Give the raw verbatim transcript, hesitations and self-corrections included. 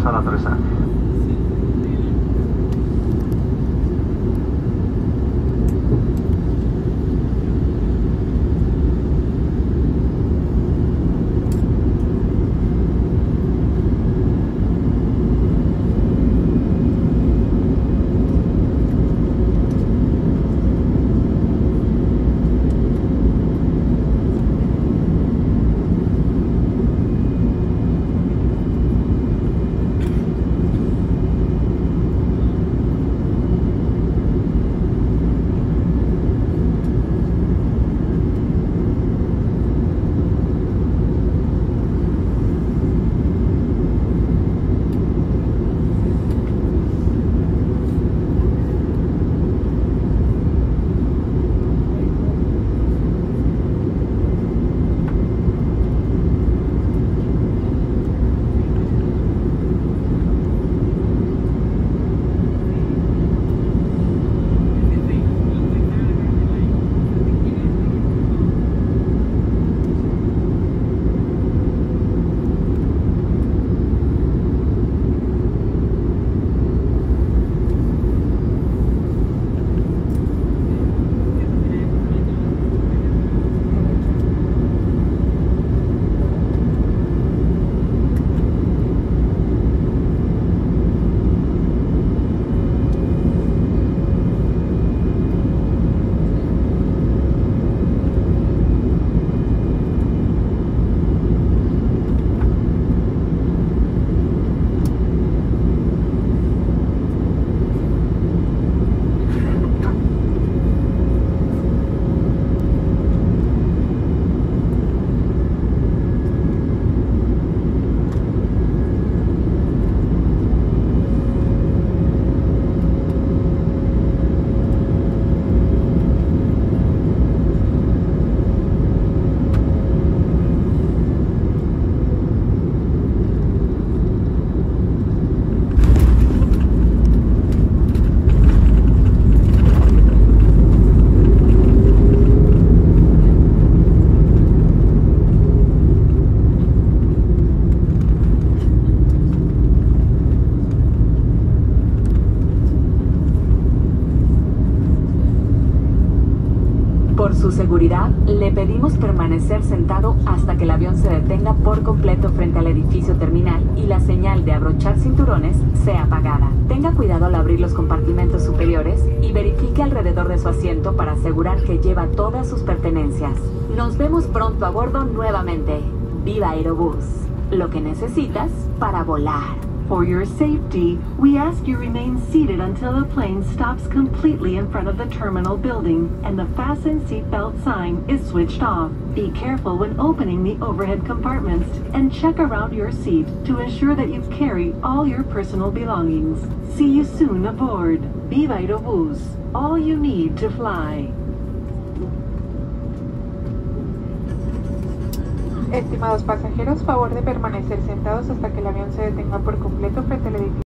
hasta la tres A. Por su seguridad, le pedimos permanecer sentado hasta que el avión se detenga por completo frente al edificio terminal y la señal de abrochar cinturones sea apagada. Tenga cuidado al abrir los compartimentos superiores y verifique alrededor de su asiento para asegurar que lleva todas sus pertenencias. Nos vemos pronto a bordo nuevamente. Vivaaerobus, lo que necesitas para volar. For your safety, we ask you remain seated until the plane stops completely in front of the terminal building and the fasten seatbelt sign is switched off. Be careful when opening the overhead compartments and check around your seat to ensure that you carry all your personal belongings. See you soon aboard. Vivaaerobus, all you need to fly. Estimados pasajeros, favor de permanecer sentados hasta que el avión se detenga por completo frente al edificio.